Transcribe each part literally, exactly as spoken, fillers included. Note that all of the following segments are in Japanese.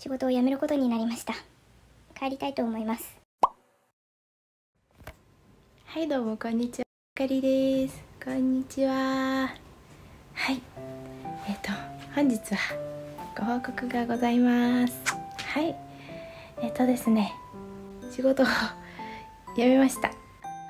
仕事を辞めることになりました。帰りたいと思います。 はい、どうもこんにちは、あかりです。こんにちは。はい、えっと本日はご報告がございます。はい、えっとですね仕事を辞めました。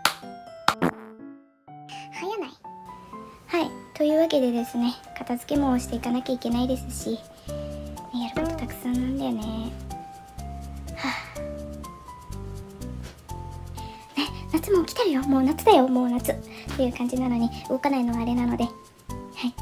早ない？はい、というわけでですね、片付けもしていかなきゃいけないですし、ね、やることたくさんなんだよね。はあ、ね、夏も来てるよ、もう夏だよ、もう夏っていう感じなのに動かないのはあれなので、はい、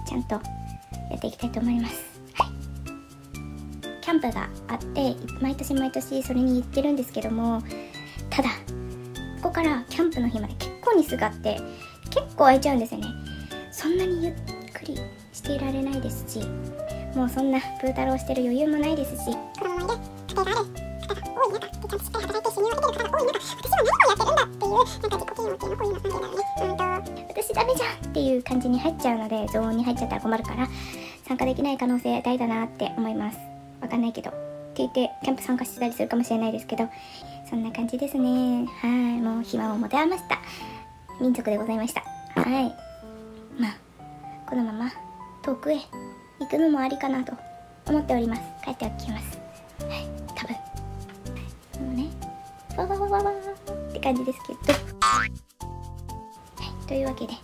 ちゃんとやっていきたいと思います。はい、キャンプがあって毎年毎年それに行ってるんですけども、ただここからキャンプの日まで結構日数があって結構空いちゃうんですよね。そんなにゆっくりしていられないですし、もうそんなプー太郎してる余裕もないですし、子供もいる、家庭がある方が多い中で、キャンプしっかり働いて収入を得てる方が多い中、私は何をやってるんだっていう、なんか自己嫌悪っていうの、こういうのなんていうんだろうね、うんと私ダメじゃんっていう感じに入っちゃうので、ゾーンに入っちゃったら困るから参加できない可能性大だなって思います。わかんないけどって言ってキャンプ参加してたりするかもしれないですけど、そんな感じですね。はい、もう暇を持て余した民族でございました。はい、まあこのまま遠くへ行くのもありかなと思っております。帰ってはきます。はい、多分もうね、わわわわわって感じですけど、はい、というわけで、はい、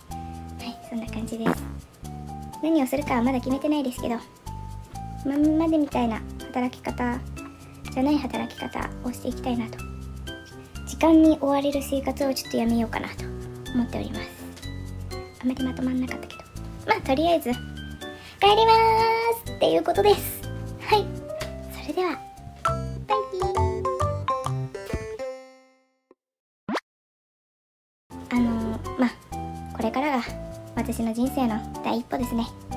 そんな感じです。何をするかはまだ決めてないですけど、今までみたいな働き方じゃない働き方をしていきたいなと。時間に追われる生活をちょっとやめようかなと思っております。あまりまとまんなかったけど、まあとりあえず帰りまーすっていうことです。はい、それではバイビー。あのー、まあこれからが私の人生の第一歩ですね。